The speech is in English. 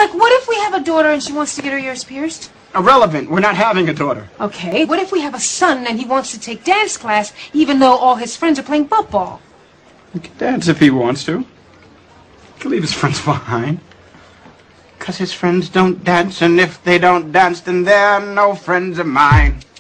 Like, what if we have a daughter and she wants to get her ears pierced? Irrelevant. We're not having a daughter. Okay. What if we have a son and he wants to take dance class even though all his friends are playing football? He can dance if he wants to. He can leave his friends behind. 'Cause his friends don't dance, and if they don't dance, then they're no friends of mine.